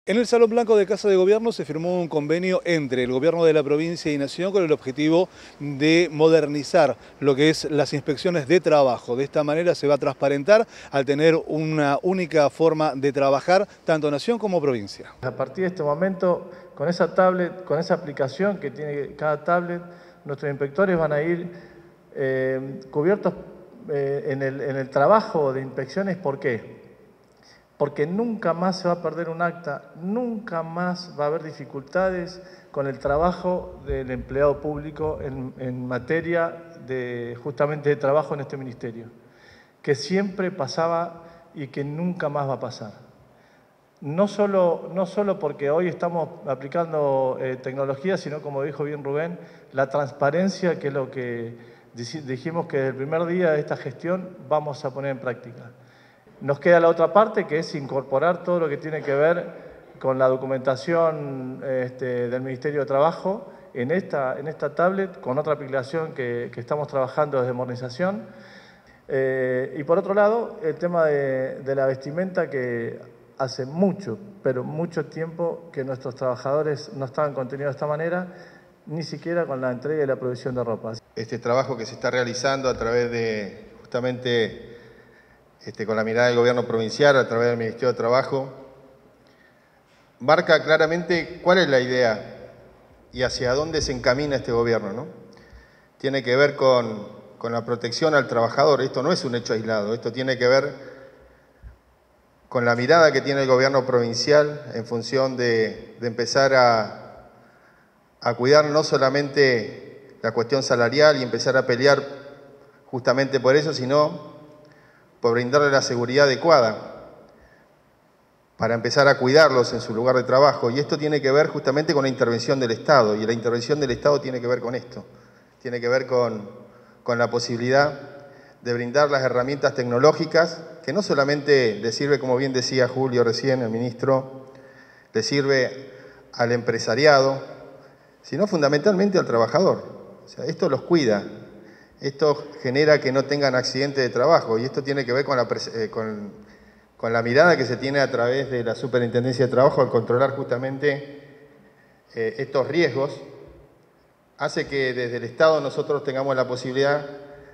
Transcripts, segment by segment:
En el Salón Blanco de Casa de Gobierno se firmó un convenio entre el Gobierno de la provincia y Nación con el objetivo de modernizar lo que es las inspecciones de trabajo. De esta manera se va a transparentar al tener una única forma de trabajar, tanto Nación como provincia. A partir de este momento, con esa tablet, con esa aplicación que tiene cada tablet, nuestros inspectores van a ir cubiertos en el trabajo de inspecciones. ¿Por qué? Porque nunca más se va a perder un acta, nunca más va a haber dificultades con el trabajo del empleado público en materia justamente de trabajo en este ministerio, que siempre pasaba y que nunca más va a pasar. No solo porque hoy estamos aplicando tecnología, sino, como dijo bien Rubén, la transparencia, que es lo que dijimos que desde el primer día de esta gestión vamos a poner en práctica. Nos queda la otra parte, que es incorporar todo lo que tiene que ver con la documentación del Ministerio de Trabajo en esta tablet, con otra aplicación que estamos trabajando desde modernización. Y por otro lado, el tema de la vestimenta, que hace mucho, pero mucho tiempo que nuestros trabajadores no estaban contenidos de esta manera, ni siquiera con la entrega y la provisión de ropa. Este trabajo que se está realizando a través de justamente con la mirada del gobierno provincial, a través del Ministerio de Trabajo, marca claramente cuál es la idea y hacia dónde se encamina este gobierno, ¿no? Tiene que ver con la protección al trabajador. Esto no es un hecho aislado, esto tiene que ver con la mirada que tiene el gobierno provincial en función de empezar a cuidar no solamente la cuestión salarial y empezar a pelear justamente por eso, sino por brindarle la seguridad adecuada para empezar a cuidarlos en su lugar de trabajo. Y esto tiene que ver justamente con la intervención del Estado, y la intervención del Estado tiene que ver con esto, tiene que ver con la posibilidad de brindar las herramientas tecnológicas, que no solamente le sirve, como bien decía Julio recién, el ministro, le sirve al empresariado, sino fundamentalmente al trabajador. O sea, esto los cuida. Esto genera que no tengan accidentes de trabajo, y esto tiene que ver con la mirada que se tiene a través de la Superintendencia de Trabajo al controlar justamente estos riesgos. Hace que desde el Estado nosotros tengamos la posibilidad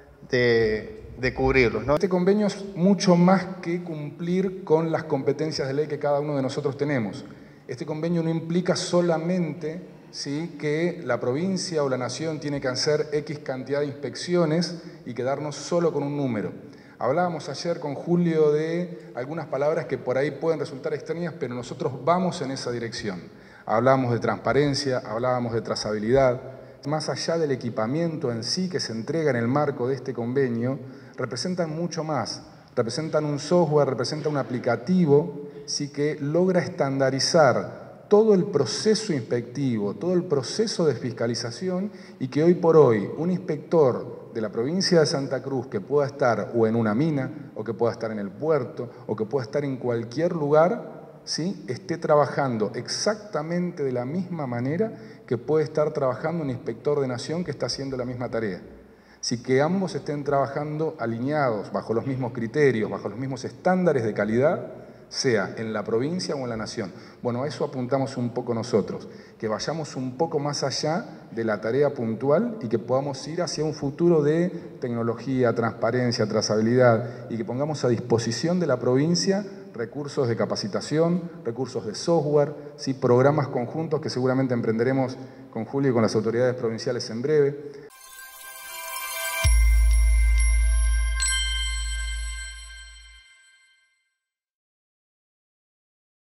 de cubrirlos, ¿no? Este convenio es mucho más que cumplir con las competencias de ley que cada uno de nosotros tenemos. Este convenio no implica solamente ¿sí? que la provincia o la nación tiene que hacer X cantidad de inspecciones y quedarnos solo con un número. Hablábamos ayer con Julio de algunas palabras que por ahí pueden resultar extrañas, pero nosotros vamos en esa dirección. Hablábamos de transparencia, hablábamos de trazabilidad. Más allá del equipamiento en sí que se entrega en el marco de este convenio, representan mucho más. Representan un software, representan un aplicativo, ¿sí? que logra estandarizar todo el proceso inspectivo, todo el proceso de fiscalización, y que hoy por hoy un inspector de la provincia de Santa Cruz que pueda estar o en una mina, o que pueda estar en el puerto, o que pueda estar en cualquier lugar, ¿sí? esté trabajando exactamente de la misma manera que puede estar trabajando un inspector de Nación que está haciendo la misma tarea. Si que ambos estén trabajando alineados, bajo los mismos criterios, bajo los mismos estándares de calidad, sea en la provincia o en la nación. Bueno, a eso apuntamos un poco nosotros, que vayamos un poco más allá de la tarea puntual y que podamos ir hacia un futuro de tecnología, transparencia, trazabilidad, y que pongamos a disposición de la provincia recursos de capacitación, recursos de software, ¿sí? programas conjuntos que seguramente emprenderemos con Julio y con las autoridades provinciales en breve.